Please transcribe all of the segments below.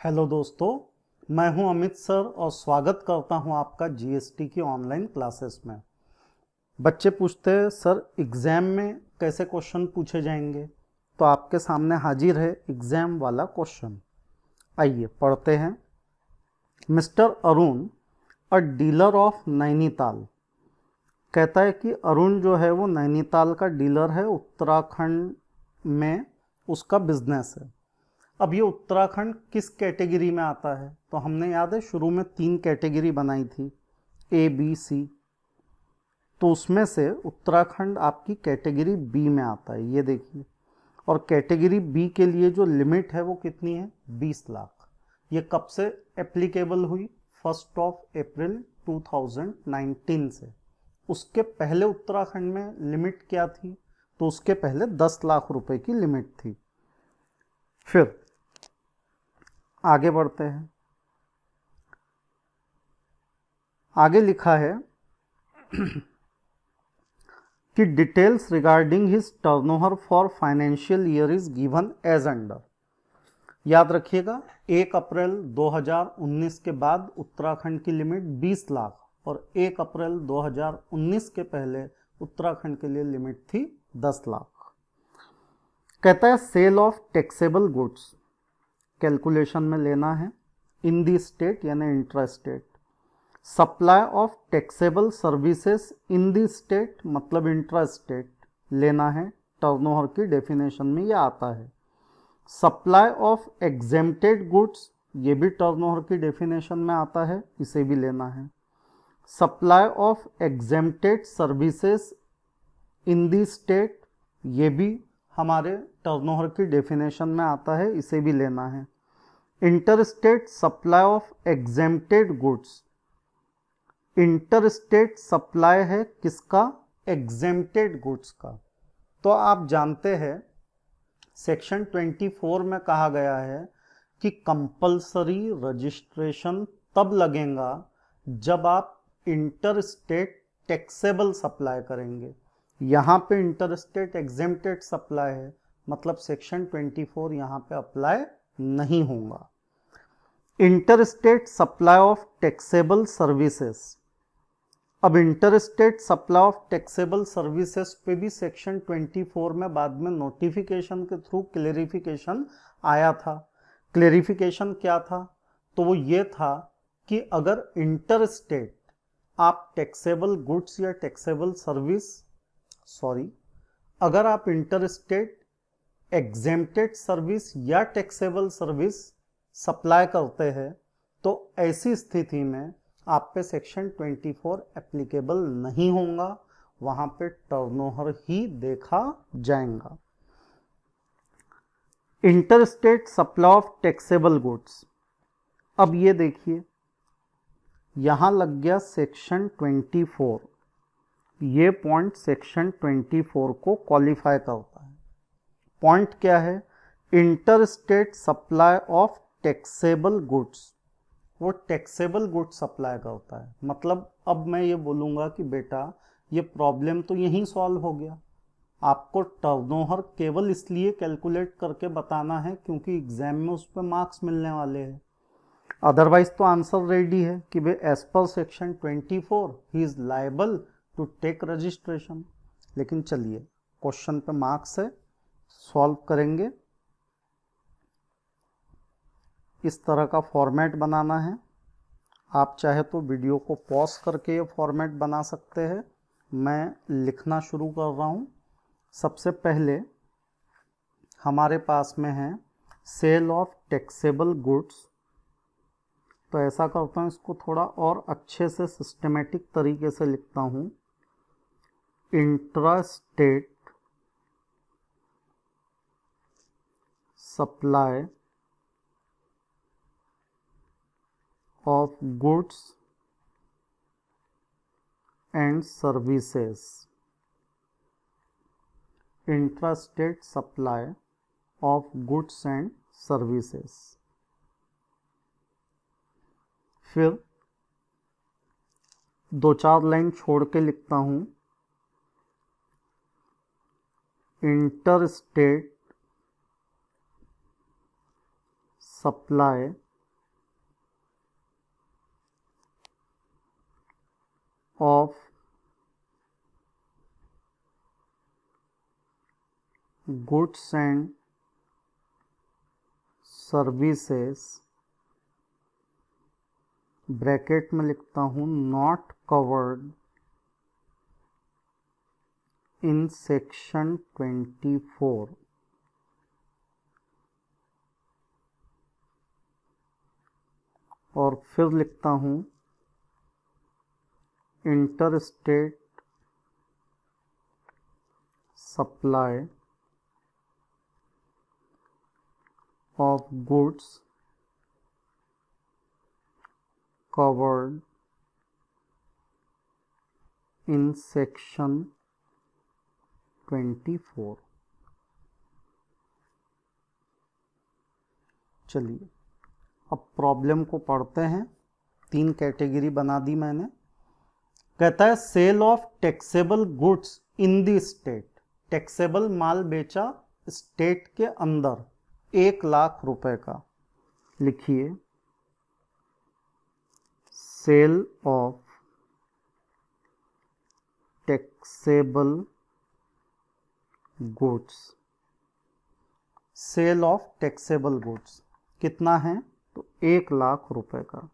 Hello दोस्तों, मैं हूं अमित सर और स्वागत करता हूं आपका जीएसटी की ऑनलाइन क्लासेस में। बच्चे पूछते हैं सर एग्ज़ाम में कैसे क्वेश्चन पूछे जाएंगे, तो आपके सामने हाजिर है एग्ज़ाम वाला क्वेश्चन। आइए पढ़ते हैं। Mister Arun a dealer of Nainital. कहता है कि अरुण जो है वो नैनीताल का डीलर है, उत्तराखंड में उसका बिजनेस है। अब ये उत्तराखंड किस कैटेगरी में आता है, तो हमने याद है शुरू में 3 कैटेगरी बनाई थी, ए बी सी। तो उसमें से उत्तराखंड आपकी कैटेगरी बी में आता है, ये देखिए। और कैटेगरी बी के लिए जो लिमिट है वो कितनी है, 20 लाख। ये कब से एप्लीकेबल हुई, 1 अप्रैल 2019 से। उसके पहले उत्तराखंड में लिमिट क्या थी, तो उसके पहले 10 लाख रुपए की लिमिट थी। फिर आगे बढ़ते हैं। आगे लिखा है कि details regarding his turnover for financial year is given as under. याद रखिएगा 1 अप्रैल 2019 के बाद उत्तराखंड की लिमिट 20 लाख और 1 अप्रैल 2019 के पहले उत्तराखंड के लिए लिमिट थी 10 लाख। कहता है sale of taxable goods calculation में लेना है इन दी स्टेट यानी intra state. Supply of taxable services in the state मतलब इंट्रा स्टेट लेना है, टर्नओवर की डेफिनेशन में यह आता है। सप्लाई ऑफ एग्जेम्प्टेड गुड्स ये भी टर्नओवर की डेफिनेशन में आता है, इसे भी लेना है। Supply of exempted services in the state ये भी हमारे टर्नओवर की डेफिनेशन में आता है, इसे भी लेना है। Interstate supply of exempted goods, interstate supply है किसका, एग्जेम्प्टेड गुड्स का। तो आप जानते हैं सेक्शन 24 में कहा गया है कि कंपलसरी रजिस्ट्रेशन तब लगेगा जब आप इंटरस्टेट टैक्सेबल सप्लाई करेंगे। यहाँ पे इंटरस्टेट एग्जेम्प्टेड सप्लाई है, मतलब सेक्शन 24 यहाँ पे अप्लाई नहीं होगा। Interstate supply of taxable services, अब interstate supply of taxable services पे भी सेक्शन 24 में बाद में नोटिफिकेशन के थ्रू क्लेरिफिकेशन आया था। क्लेरिफिकेशन क्या था, तो वो ये था कि अगर इंटरस्टेट आप टैक्सेबल गुड्स या टैक्सेबल सर्विस अगर आप इंटरस्टेट एग्जेम्प्टेड सर्विस या टैक्सेबल सर्विस सप्लाई करते हैं तो ऐसी स्थिति में आप पे सेक्शन 24 एप्लीकेबल नहीं होगा, वहां पे टर्नओवर ही देखा जाएगा। Interstate supply of taxable goods, अब ये देखिए यहां लग गया सेक्शन 24, ये पॉइंट सेक्शन 24 को क्वालिफाई करता है। पॉइंट क्या है, interstate supply of taxable goods, वो टैक्सेबल गुड्स सप्लाई करता है। मतलब अब मैं ये बोलूँगा कि बेटा ये प्रॉब्लम तो यहीं सॉल्व हो गया, आपको टर्नओवर केवल इसलिए कैलकुलेट करके बताना है क्योंकि एग्जाम में उस पर मार्क्स मिलने वाले हैं। अदरवाइज तो आंसर रेडी है कि भाई as per section 24 he is liable to take registration. लेकिन चलिए क्वेश्चन पे मार्क्स है, सॉल्व करेंगे। इस तरह का फॉर्मेट बनाना है, आप चाहे तो वीडियो को पॉज करके ये फॉर्मेट बना सकते हैं। मैं लिखना शुरू कर रहा हूँ। सबसे पहले हमारे पास में है सेल ऑफ टैक्सेबल गुड्स, तो ऐसा करता हूँ इसको थोड़ा और अच्छे से सिस्टमेटिक तरीके से लिखता हूँ। Intrastate supply of goods and services, intrastate supply of goods and services। फिर 2-4 लाइन छोड़ के लिखता हूँ interstate supply goods and services bracket में लिखता हूँ नॉट कवर्ड इन सेक्शन 24 और फिर लिखता हूँ inter state supply of goods covered in section 24। चलिए अब प्रॉब्लम को पढ़ते हैं। 3 कैटेगरी बना दी मैंने। कहता है sale of taxable goods in the state. Taxable माल बेचा स्टेट के अंदर 1 लाख रुपए का। लिखिए sale of taxable goods. Sale of taxable goods कितना है? तो 1 लाख रुपए का।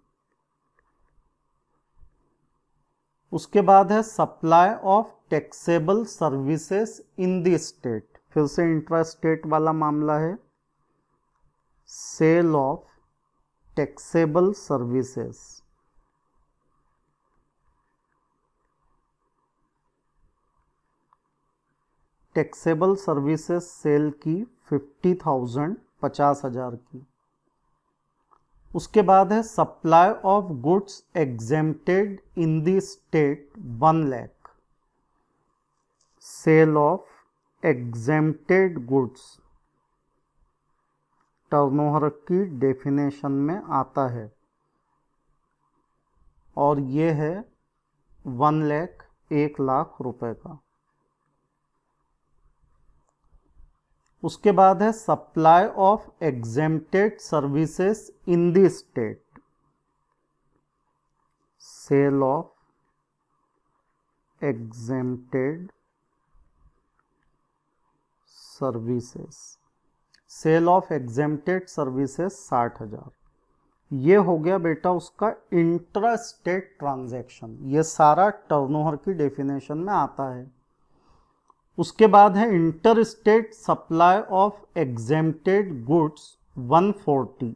उसके बाद है supply of taxable services in the state. फिर से इंट्रा स्टेट वाला मामला है। Sale of taxable services taxable services sale की 50,000 50,000 की। उसके बाद है supply of goods exempted in the state 1 lakh. Sale of exempted goods turnover की डेफिनेशन में आता है और ये है 1 लाख 1 लाख रुपए का। उसके बाद है supply of exempted services in the state. Sale of exempted services. Sale of exempted services 60,000। ये हो गया बेटा उसका इंट्रा स्टेट ट्रांजैक्शन। ये सारा टर्नओवर की डेफिनेशन में आता है। उसके बाद है inter state supply of exempted goods 140।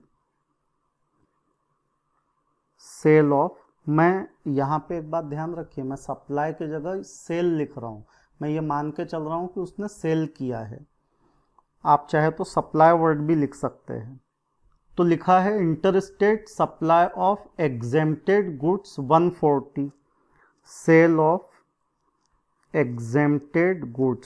Sale of, मैं यहाँ पे एक बात ध्यान रखिए, मैं सप्लाई की जगह सेल लिख रहा हूँ। मैं ये मान के चल रहा हूँ कि उसने सेल किया है। आप चाहे तो सप्लाई वर्ड भी लिख सकते हैं। तो लिखा है inter state supply of exempted goods 140। Sale of exempted goods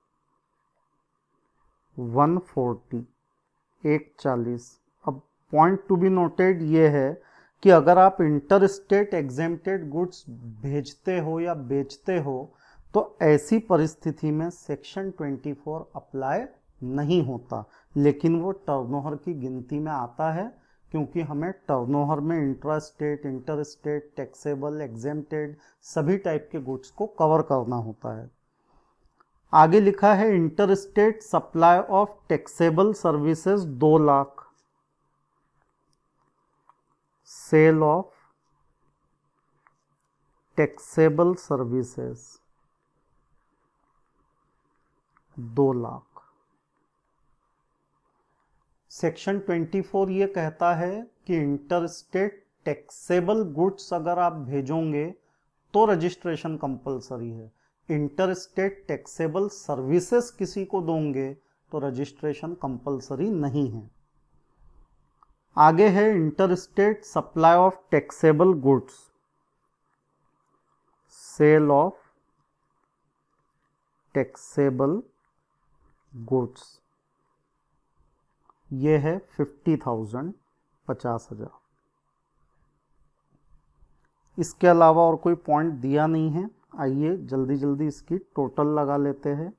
140 140। अब पॉइंट टू बी नोटेड ये है कि अगर आप इंटर स्टेट एग्जेम्प्टेड गुड्स भेजते हो या बेचते हो तो ऐसी परिस्थिति में सेक्शन 24 अप्लाई नहीं होता, लेकिन वो टर्नओवर की गिनती में आता है, क्योंकि हमें टर्नओवर में intra state, inter state, taxable, exempted सभी टाइप के गुड्स को कवर करना होता है। आगे लिखा है inter state supply of taxable services 2 lakh. Sale of taxable services 2 lakh. Section 24 ये कहता है कि इंटर स्टेट टैक्सेबल गुड्स अगर आप भेजोगे तो रजिस्ट्रेशन कंपलसरी है। इंटर स्टेट टैक्सेबल सर्विसेज किसी को दोगे तो रजिस्ट्रेशन कंपलसरी नहीं है। आगे है inter state supply of taxable goods. Sale of taxable goods ये है 50,000 50,000। इसके अलावा और कोई पॉइंट दिया नहीं है। आइए जल्दी जल्दी इसकी टोटल लगा लेते हैं।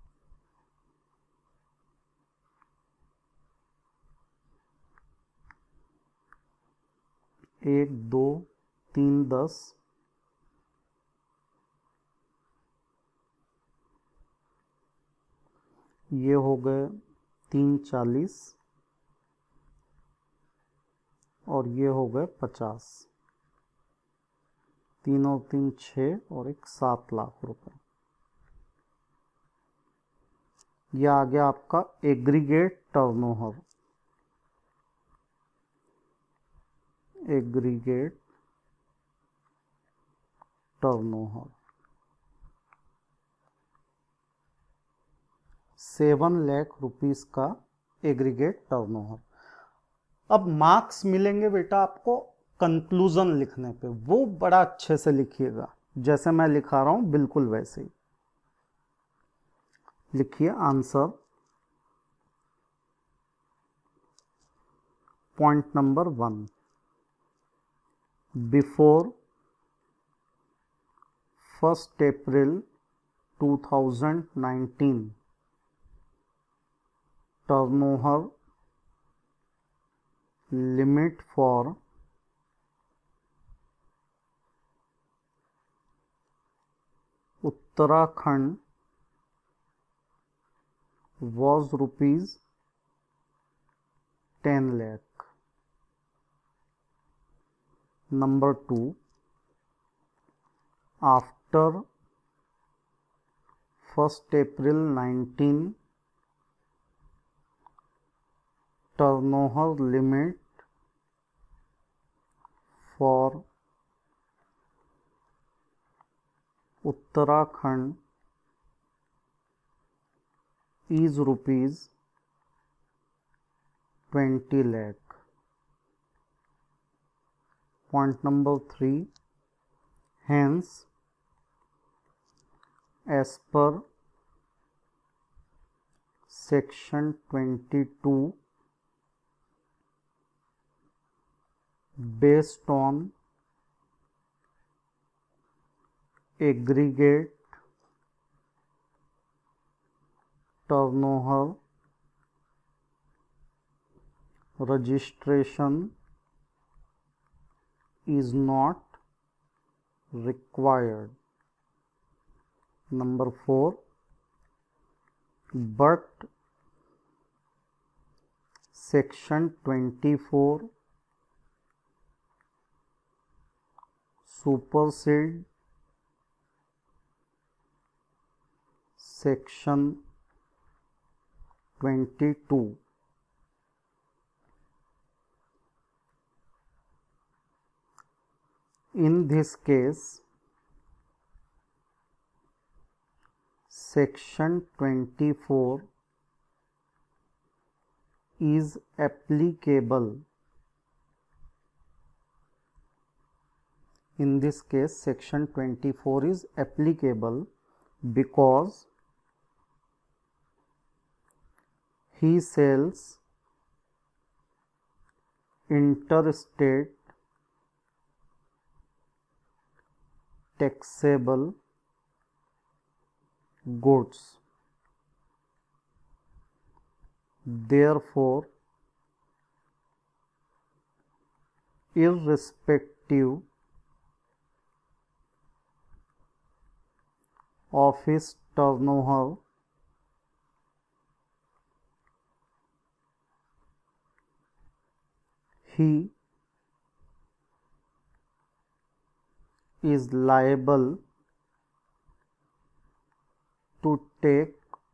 एक, 2, 3, 10, ये हो गए 340 और ये हो गए 50, 3 और 3 6 और एक 7 लाख रुपए। यह आ गया आपका aggregate turnover. Aggregate turnover 7 lakh rupees का एग्रीगेट टर्नओवर। अब मार्क्स मिलेंगे बेटा आपको कंक्लूजन लिखने पे, वो बड़ा अच्छे से लिखिएगा, जैसे मैं लिखा रहा हूं बिल्कुल वैसे ही लिखिए। Answer point number 1, before 1 April 2019 turnover limit for Uttarakhand was rupees 10 lakh. Number 2, after 1 April 19 turnover limit for Uttarakhand is rupees 20 lakh. Point number 3, hence as per section 22 based on aggregate turnover registration is not required. Number 4, but section 24 supersede section 22. In this case, section 24 is applicable. In this case, section 24 is applicable because he sells interstate taxable goods. Therefore, irrespective of his turnover, he is liable to take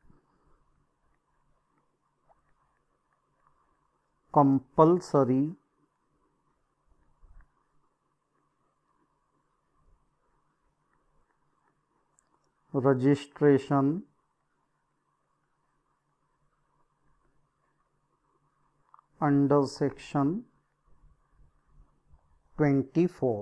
compulsory registration under section 24।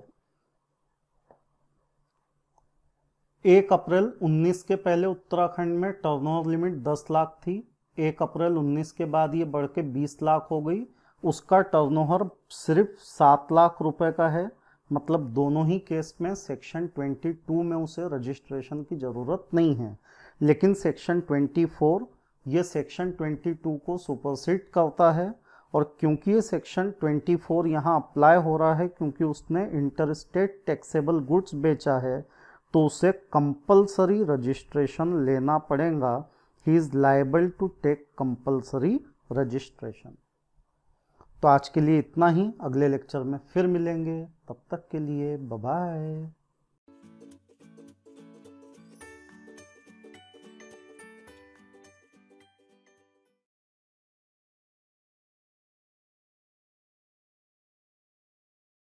1 अप्रैल 19 के पहले उत्तराखंड में turnover limit 10 lakh थी। 1 अप्रैल 19 के बाद ये बढ़ के 20 लाख हो गई। उसका टर्नओवर सिर्फ 7 लाख रुपए का है, मतलब दोनों ही केस में सेक्शन 22 में उसे रजिस्ट्रेशन की ज़रूरत नहीं है। लेकिन सेक्शन 24 ये सेक्शन 22 को सुपरसीड करता है, और क्योंकि ये सेक्शन 24 यहाँ अप्लाई हो रहा है क्योंकि उसने इंटरस्टेट टैक्सेबल गुड्स बेचा है, तो उसे कंपलसरी रजिस्ट्रेशन लेना पड़ेगा। He is liable to take compulsory registration. तो आज के लिए इतना ही, अगले लेक्चर में फिर मिलेंगे, तब तक के लिए बाय बाय।